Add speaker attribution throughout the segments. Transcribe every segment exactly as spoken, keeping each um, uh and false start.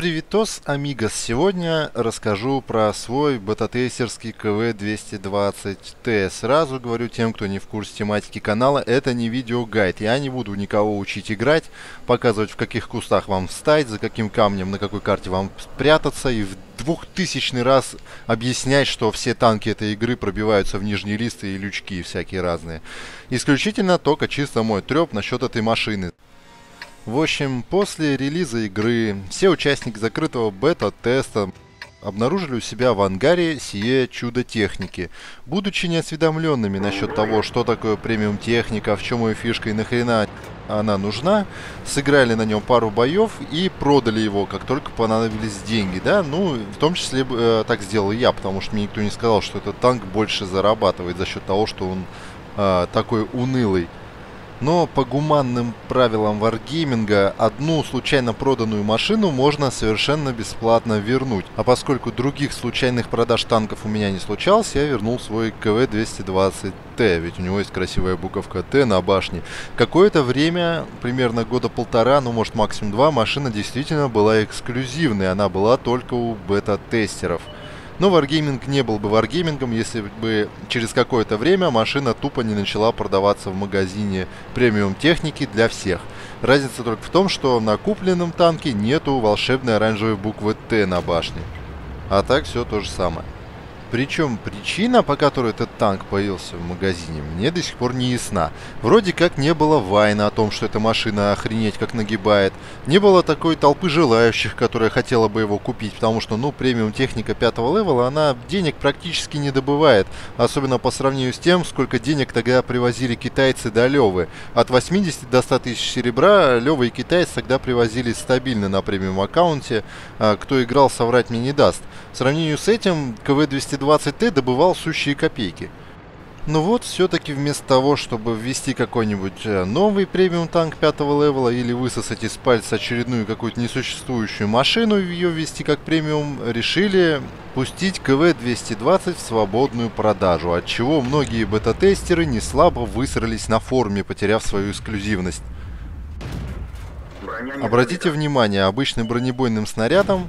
Speaker 1: Привитос, амигос! Сегодня расскажу про свой бета-тестерский ка вэ двести двадцать тэ. Сразу говорю тем, кто не в курсе тематики канала, это не видеогайд. Я не буду никого учить играть, показывать, в каких кустах вам встать, за каким камнем, на какой карте вам спрятаться, и в двухтысячный раз объяснять, что все танки этой игры пробиваются в нижние листы и лючки всякие разные. Исключительно только чисто мой треп насчет этой машины. В общем, после релиза игры все участники закрытого бета-теста обнаружили у себя в ангаре сие чудо техники. Будучи неосведомленными насчет того, что такое премиум техника, в чем ее фишка и нахрена она нужна, сыграли на нем пару боев и продали его, как только понадобились деньги, да, ну, в том числе э, так сделал и я, потому что мне никто не сказал, что этот танк больше зарабатывает за счет того, что он э, такой унылый. Но по гуманным правилам варгейминга одну случайно проданную машину можно совершенно бесплатно вернуть. А поскольку других случайных продаж танков у меня не случалось, я вернул свой ка вэ двести двадцать тэ, ведь у него есть красивая буковка Т на башне. Какое-то время, примерно года полтора, ну может максимум два, машина действительно была эксклюзивной, она была только у бета-тестеров. Но Wargaming не был бы Wargamingом, если бы через какое-то время машина тупо не начала продаваться в магазине премиум техники для всех. Разница только в том, что на купленном танке нету волшебной оранжевой буквы Т на башне. А так все то же самое. Причем причина, по которой этот танк появился в магазине, мне до сих пор не ясна. Вроде как не было вайна о том, что эта машина охренеть как нагибает. Не было такой толпы желающих, которая хотела бы его купить, потому что, ну, премиум техника пятого левела, она денег практически не добывает. Особенно по сравнению с тем, сколько денег тогда привозили китайцы до Левы. От восьмидесяти до ста тысяч серебра Лева и китайцы тогда привозили стабильно на премиум аккаунте. Кто играл, соврать мне не даст. В сравнении с этим ка вэ двести двадцать тэ добывал сущие копейки. Ну вот, все-таки вместо того, чтобы ввести какой-нибудь новый премиум танк пятого левела или высосать из пальца очередную какую-то несуществующую машину и ее ввести как премиум, решили пустить ка вэ двести двадцать в свободную продажу, от чего многие бета-тестеры не слабо высрались на форуме, потеряв свою эксклюзивность. Обратите внимание, обычным бронебойным снарядом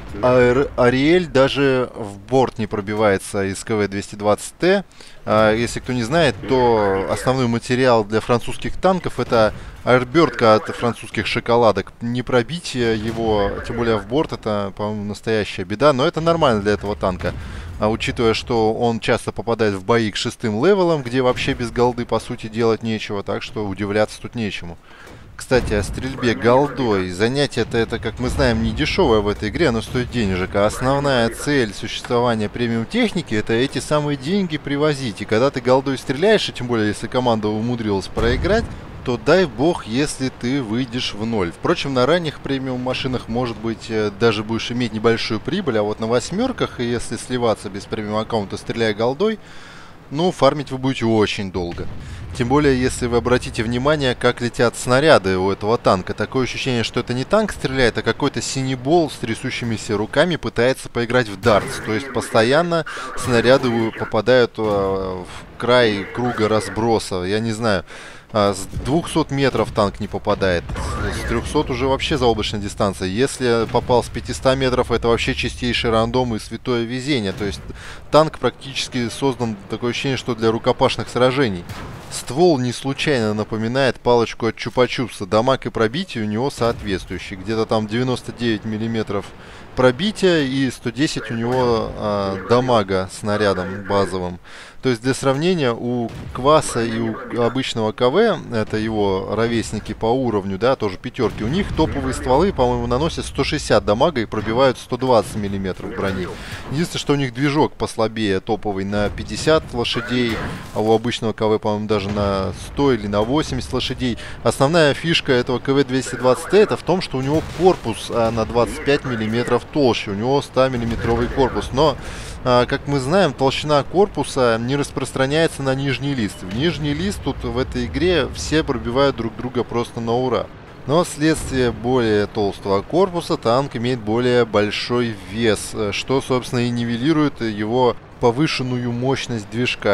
Speaker 1: Ариэль даже в борт не пробивается из ка вэ двести двадцать тэ. Если кто не знает, то основной материал для французских танков — это аэрбертка от французских шоколадок. Не пробить его, тем более в борт, это, по-моему, настоящая беда. Но это нормально для этого танка, а учитывая, что он часто попадает в бои к шестым левелам, где вообще без голды по сути делать нечего, так что удивляться тут нечему. Кстати, о стрельбе голдой. Занятие-то это, как мы знаем, не дешевое в этой игре, оно стоит денежек. А основная цель существования премиум техники — это эти самые деньги привозить. И когда ты голдой стреляешь, и тем более если команда умудрилась проиграть, то дай бог, если ты выйдешь в ноль. Впрочем, на ранних премиум машинах, может быть, даже будешь иметь небольшую прибыль, а вот на восьмерках, и если сливаться без премиум аккаунта, стреляя голдой, ну, фармить вы будете очень долго. Тем более, если вы обратите внимание, как летят снаряды у этого танка. Такое ощущение, что это не танк стреляет, а какой-то синебол с трясущимися руками пытается поиграть в дартс. То есть постоянно снаряды попадают в край круга разброса. Я не знаю, с двухсот метров танк не попадает. С трёхсот уже вообще заоблачная дистанция. Если попал с пятисот метров, это вообще чистейший рандом и святое везение. То есть танк практически создан, такое ощущение, что для рукопашных сражений. Ствол не случайно напоминает палочку от чупа-чупса. Дамаг и пробитие у него соответствующие. Где-то там девяносто девять миллиметров пробития и сто десять у него а, дамага снарядом базовым. То есть для сравнения, у Кваса и у обычного ка вэ, это его ровесники по уровню, да, тоже пятерки, у них топовые стволы, по-моему, наносят сто шестьдесят дамага и пробивают сто двадцать миллиметров брони. Единственное, что у них движок послабее, топовый на пятьдесят лошадей, а у обычного ка вэ, по-моему, даже на сто или на восемьдесят лошадей. Основная фишка этого ка вэ двести двадцать тэ это в том, что у него корпус а, на двадцать пять миллиметров толще, у него сто миллиметровый корпус, но а, как мы знаем, толщина корпуса не распространяется на нижний лист. В нижний лист тут в этой игре все пробивают друг друга просто на ура. Но вследствие более толстого корпуса танк имеет более большой вес, что, собственно, и нивелирует его повышенную мощность движка.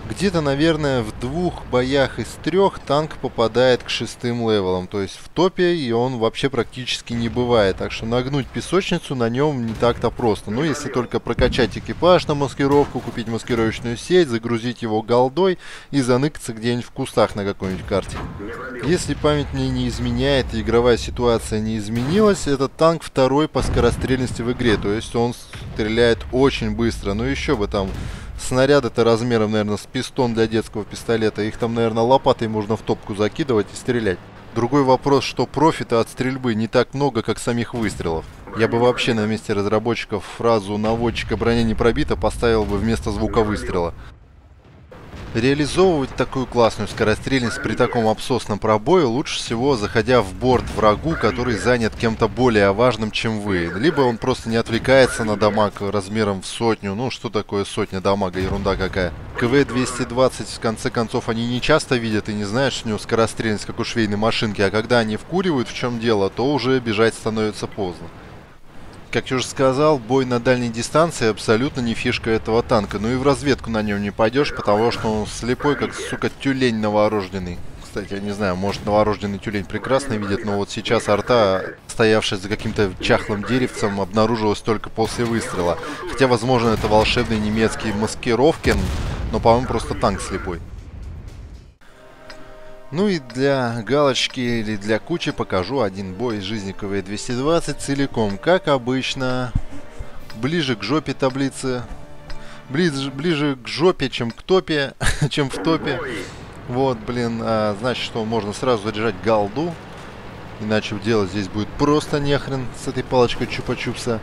Speaker 1: Где-то, наверное, в двух боях из трех танк попадает к шестым левелам. То есть в топе и он вообще практически не бывает. Так что нагнуть песочницу на нем не так-то просто. Ну, если только прокачать экипаж на маскировку, купить маскировочную сеть, загрузить его голдой и заныкаться где-нибудь в кустах на какой-нибудь карте. Если память мне не изменяет и игровая ситуация не изменилась, этот танк второй по скорострельности в игре. То есть он стреляет очень быстро. Ну, еще бы там... Снаряды-то размером, наверное, с пистон для детского пистолета. Их там, наверное, лопатой можно в топку закидывать и стрелять. Другой вопрос, что профита от стрельбы не так много, как самих выстрелов. Я бы вообще на месте разработчиков фразу «наводчика броня не пробита» поставил бы вместо звука выстрела. Реализовывать такую классную скорострельность при таком абсосном пробое лучше всего заходя в борт врагу, который занят кем-то более важным, чем вы. Либо он просто не отвлекается на дамаг размером в сотню. Ну, что такое сотня дамага? Ерунда какая. КВ двести двадцать, в конце концов, они не часто видят и не знают, что у него скорострельность, как у швейной машинки. А когда они вкуривают, в чем дело, то уже бежать становится поздно. Как я уже сказал, бой на дальней дистанции абсолютно не фишка этого танка. Ну и в разведку на нем не пойдешь, потому что он слепой, как, сука, тюлень новорожденный. Кстати, я не знаю, может, новорожденный тюлень прекрасно видит, но вот сейчас арта, стоявшая за каким-то чахлым деревцем, обнаружилась только после выстрела. Хотя, возможно, это волшебные немецкие маскировки, но, по-моему, просто танк слепой. Ну и для галочки или для кучи покажу один бой из жизни КВ двести двадцать целиком. Как обычно, ближе к жопе таблицы. Ближе, ближе к жопе, чем к топе, чем в топе. Вот, блин, а, значит, что можно сразу заряжать голду. Иначе делать здесь будет просто нехрен с этой палочкой чупа-чупса.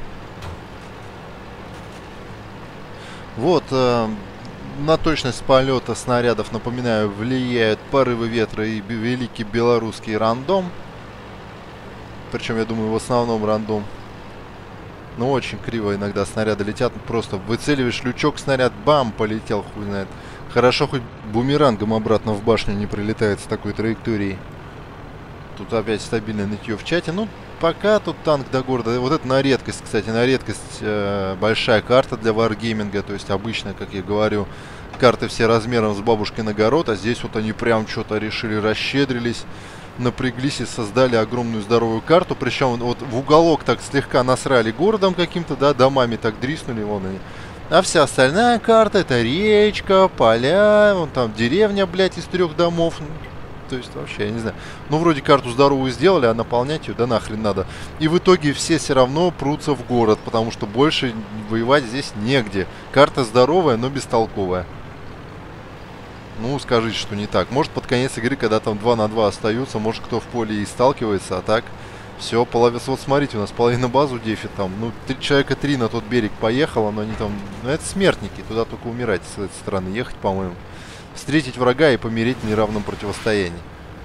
Speaker 1: Вот, а, на точность полета снарядов, напоминаю, влияют порывы ветра и великий белорусский рандом. Причем, я думаю, в основном рандом. Но очень криво иногда снаряды летят. Просто выцеливаешь лючок, снаряд, бам, полетел, хуй знает. Хорошо, хоть бумерангом обратно в башню не прилетает с такой траекторией. Тут опять стабильное нытье в чате. Ну, пока тут танк до города. Вот это на редкость, кстати, на редкость э, большая карта для варгейминга. То есть обычно, как я говорю, карты все размером с бабушкин огород. А здесь вот они прям что-то решили, расщедрились, напряглись и создали огромную здоровую карту. Причем вот в уголок так слегка насрали городом каким-то, да, домами так дриснули, вон они. А вся остальная карта — это речка, поля, вон там деревня, блядь, из трех домов. То есть вообще, я не знаю. Ну, вроде карту здоровую сделали, а наполнять ее, да нахрен надо. И в итоге все все равно прутся в город, потому что больше воевать здесь негде. Карта здоровая, но бестолковая. Ну, скажите, что не так. Может, под конец игры, когда там два на два остаются, может, кто в поле и сталкивается, а так... Все, половина. Вот смотрите, у нас половина базу дефит там. Ну, три человека три на тот берег поехало, но они там... Ну, это смертники, туда только умирать с этой стороны ехать, по-моему. Встретить врага и помереть в неравном противостоянии.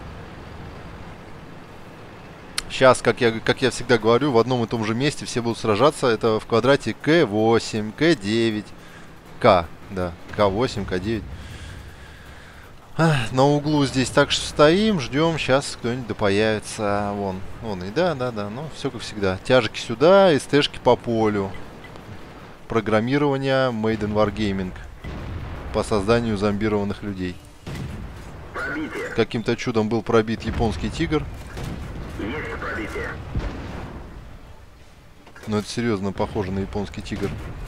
Speaker 1: Сейчас, как я, как я всегда говорю, в одном и том же месте все будут сражаться. Это в квадрате К восемь, К девять, К, да, К восемь, К девять. На углу здесь так что стоим, ждем, сейчас кто-нибудь да появится. Вон, вон, и да, да, да, ну, все как всегда. Тяжики сюда, СТшки по полю. Программирование Made in Wargaming. По созданию зомбированных людей. Каким-то чудом был пробит японский тигр. Но это серьезно похоже на японский тигр.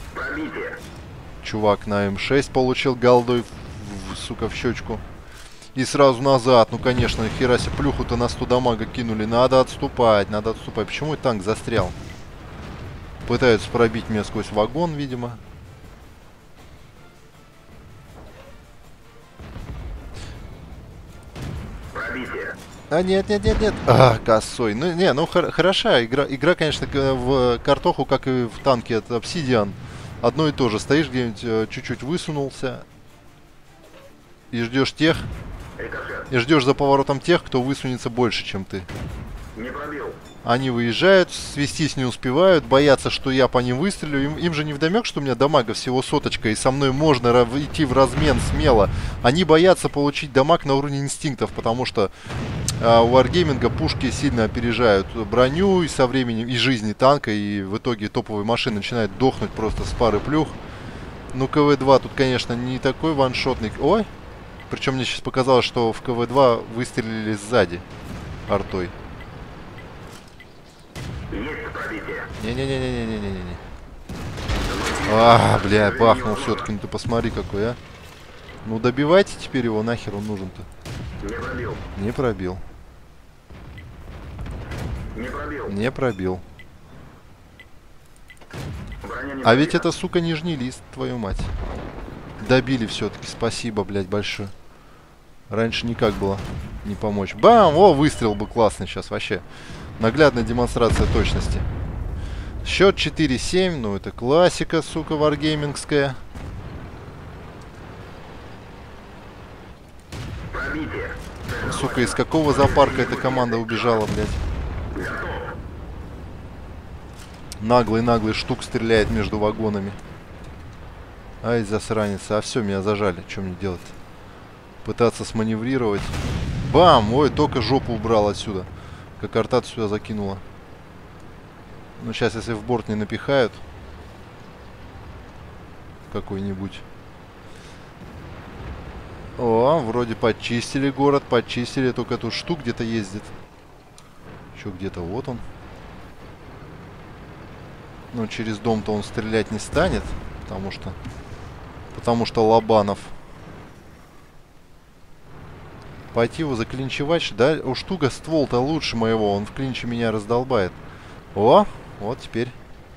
Speaker 1: Чувак на М шесть получил голдой, в, в, сука, в щечку. И сразу назад. Ну, конечно, хера себе, плюху-то на сто дамага кинули. Надо отступать, надо отступать. Почему танк застрял? Пытаются пробить меня сквозь вагон, видимо. А, нет, нет, нет, нет. А, косой. Ну, не, ну, хор хороша игра. Игра, конечно, в картоху, как и в танке от Obsidian. Одно и то же. Стоишь где-нибудь, чуть-чуть высунулся. И ждешь тех. И ждешь за поворотом тех, кто высунется больше, чем ты. Не пробил. Они выезжают, свестись не успевают, боятся, что я по ним выстрелю. Им, им же не вдомек, что у меня дамага всего соточка, и со мной можно идти в размен смело. Они боятся получить дамаг на уровне инстинктов, потому что а, у варгейминга пушки сильно опережают броню и со временем, и жизни танка, и в итоге топовые машины начинают дохнуть просто с пары плюх. Ну, КВ два тут, конечно, не такой ваншотный. Ой! Причем мне сейчас показалось, что в КВ два выстрелили сзади артой. Не-не-не-не-не-не-не-не. А, бля, бахнул все-таки. Ну ты посмотри какой, а. Ну добивайте теперь его, нахер он нужен-то.
Speaker 2: Не пробил.
Speaker 1: Не пробил.
Speaker 2: Не пробил.
Speaker 1: Не пробил.
Speaker 2: Броня не
Speaker 1: А ведь
Speaker 2: пробита.
Speaker 1: это, сука, нижний лист, твою мать. Добили все-таки, спасибо, блядь, большое. Раньше никак было не помочь. Бам! О, выстрел был классный сейчас вообще. Наглядная демонстрация точности. Счет четыре семь, ну это классика, сука, варгеймингская.
Speaker 2: Пробитие.
Speaker 1: Сука, из какого зоопарка эта команда убежала, блядь? Наглый-наглый штук стреляет между вагонами. Ай, засранец. А все, меня зажали. Что мне делать? Пытаться сманеврировать. Бам! Ой, только жопу убрал отсюда. Как артат сюда закинула. Ну, сейчас, если в борт не напихают какой-нибудь. О, вроде почистили город, почистили. Только тут штук где-то ездит. Еще где-то, вот он. Ну, через дом-то он стрелять не станет. Потому что... Потому что Лобанов. Пойти его заклинчевать, да? У штука ствол-то лучше моего. Он в клинче меня раздолбает. О, вот теперь.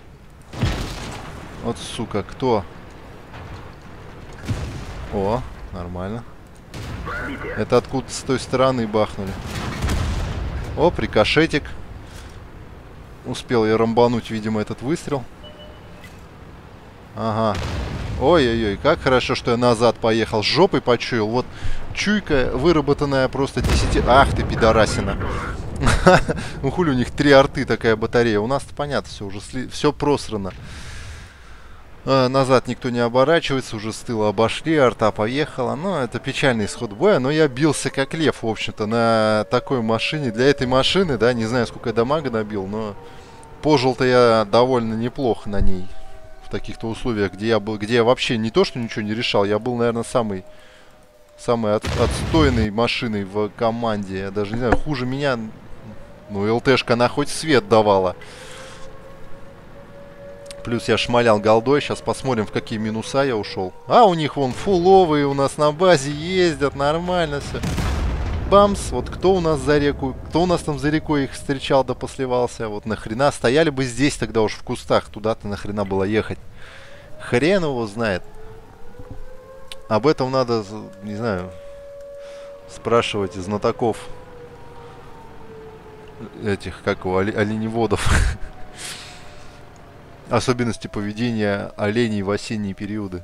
Speaker 1: Вот, сука, кто? О, нормально. Это откуда с той стороны бахнули. О, рикошетик. Успел я рамбануть, видимо, этот выстрел. Ага. Ой-ой-ой, как хорошо, что я назад поехал. С жопой почуял. Вот чуйка, выработанная просто десяти... Ах ты, пидорасина. Ну хули у них три арты такая батарея. У нас-то понятно, все уже сли... все просрано. А, назад никто не оборачивается, уже с тыла обошли, арта поехала. Ну, это печальный исход боя, но я бился как лев, в общем-то, на такой машине. Для этой машины, да, не знаю, сколько я дамага набил, но пожил-то я довольно неплохо на ней. В таких-то условиях, где я был, где я вообще не то, что ничего не решал, я был, наверное, самый, самой от, отстойной машиной в команде. Я даже не знаю, хуже меня, ну, ЛТшка, она хоть свет давала. Плюс я шмалял голдой. Сейчас посмотрим, в какие минуса я ушел. А, у них вон фуловые у нас на базе ездят. Нормально все. Бамс. Вот кто у нас за реку? Кто у нас там за рекой их встречал да посливался? Вот нахрена. Стояли бы здесь тогда уж в кустах. Туда-то нахрена было ехать. Хрен его знает. Об этом надо, не знаю, спрашивать знатоков этих, как его, оленеводов. Особенности поведения оленей в осенние периоды.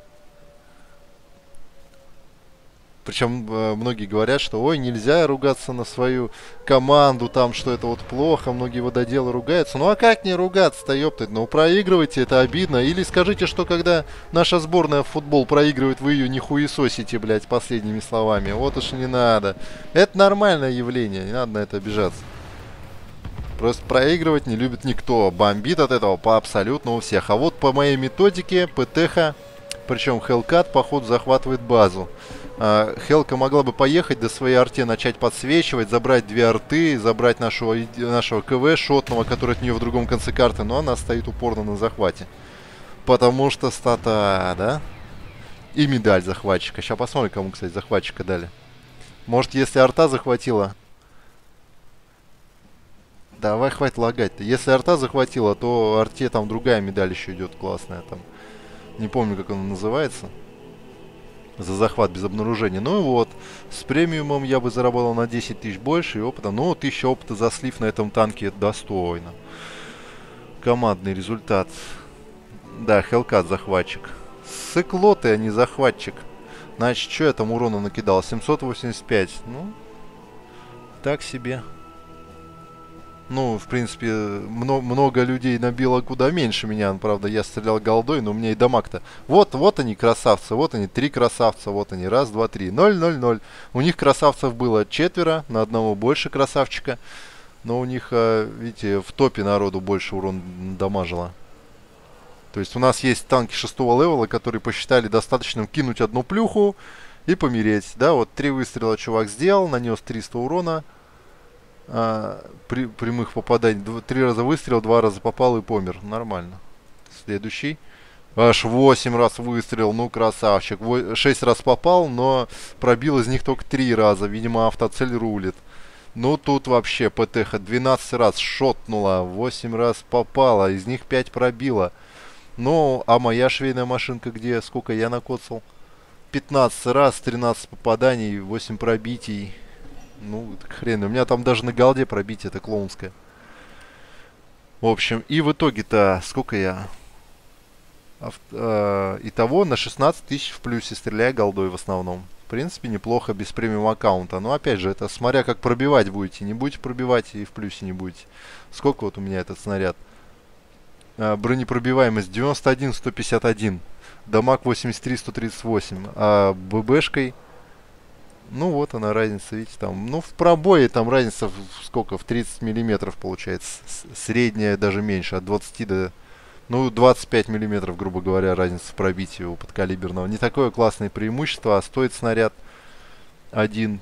Speaker 1: Причем э, многие говорят, что ой, нельзя ругаться на свою команду, там, что это вот плохо, многие вододелы ругаются. Ну а как не ругаться-то, ёптать? Ну проигрывайте, это обидно. Или скажите, что когда наша сборная в футбол проигрывает, вы ее не хуесосите, блядь, последними словами. Вот уж не надо. Это нормальное явление, не надо на это обижаться. Просто проигрывать не любит никто. Бомбит от этого по абсолютно у всех. А вот по моей методике ПТХ, причем Hellcat, походу, захватывает базу. А, Хелка могла бы поехать до своей арте, начать подсвечивать, забрать две арты, забрать нашего, нашего КВ шотного, который от нее в другом конце карты, но она стоит упорно на захвате. Потому что стата, да? И медаль захватчика. Сейчас посмотрим, кому, кстати, захватчика дали. Может, если арта захватила... Давай, хватит лагать-то. Если арта захватила, то арте там другая медаль еще идет классная. Там. Не помню, как она называется. За захват без обнаружения. Ну и вот. С премиумом я бы заработал на десять тысяч больше и опыта. Ну, тысяча опыта за слив на этом танке, это достойно. Командный результат. Да, Hellcat захватчик. Сыкло ты, а не захватчик. Значит, что я там урона накидал? семьсот восемьдесят пять. Ну, так себе. Ну, в принципе, много, много людей набило куда меньше меня. Правда, я стрелял голдой, но у меня и дамаг-то. Вот, вот они, красавцы. Вот они, три красавца. Вот они, раз, два, три. Ноль, ноль, ноль. У них красавцев было четверо. На одного больше красавчика. Но у них, видите, в топе народу больше урон дамажило. То есть у нас есть танки шестого левела, которые посчитали достаточным кинуть одну плюху и помереть. Да, вот три выстрела чувак сделал, нанес триста урона. А, при, прямых попаданий. Дв, три раза выстрел, два раза попал и помер. Нормально. Следующий. Аж восемь раз выстрелил, ну красавчик. шесть раз попал, но пробил из них только три раза. Видимо, автоцель рулит. Ну тут вообще ПТХ двенадцать раз шотнула, восемь раз попала, из них пять пробила. Ну, а моя швейная машинка где? Сколько я накоцал? пятнадцать раз, тринадцать попаданий, восемь пробитий. Ну, так хрен, у меня там даже на голде пробитие, это клоунское. В общем, и в итоге-то сколько я... Авто, э, итого на шестнадцать тысяч в плюсе, стреляя голдой в основном. В принципе, неплохо без премиум аккаунта. Но опять же, это смотря как пробивать будете. Не будете пробивать и в плюсе не будете. Сколько вот у меня этот снаряд? Э, бронепробиваемость девяносто один сто пятьдесят один. Дамаг восемьдесят три сто тридцать восемь. А ББшкой... Ну вот она разница, видите, там... Ну в пробое там разница в, сколько? В тридцать миллиметров получается. Средняя даже меньше, от двадцати до... Ну, двадцать пять миллиметров, грубо говоря, разница в пробитии у подкалиберного. Не такое классное преимущество, а стоит снаряд один.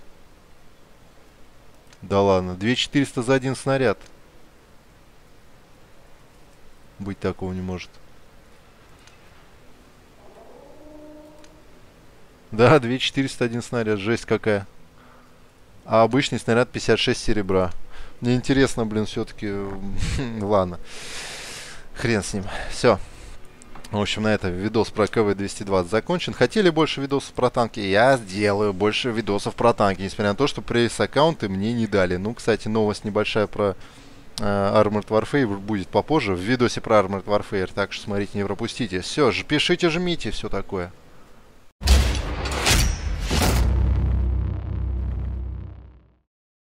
Speaker 1: Да ладно, две тысячи четыреста за один снаряд. Быть такого не может. Да, две тысячи четыреста один снаряд, жесть какая. А обычный снаряд пятьдесят шесть серебра. Мне интересно, блин, все-таки... Ладно. Хрен с ним. Все. В общем, на этом видос про КВ двести двадцать закончен. Хотели больше видосов про танки? Я сделаю больше видосов про танки. Несмотря на то, что пресс-аккаунты мне не дали. Ну, кстати, новость небольшая про э, Armored Warfare будет попозже. В видосе про Armored Warfare. Так что смотрите, не пропустите. Все, пишите, жмите, все такое.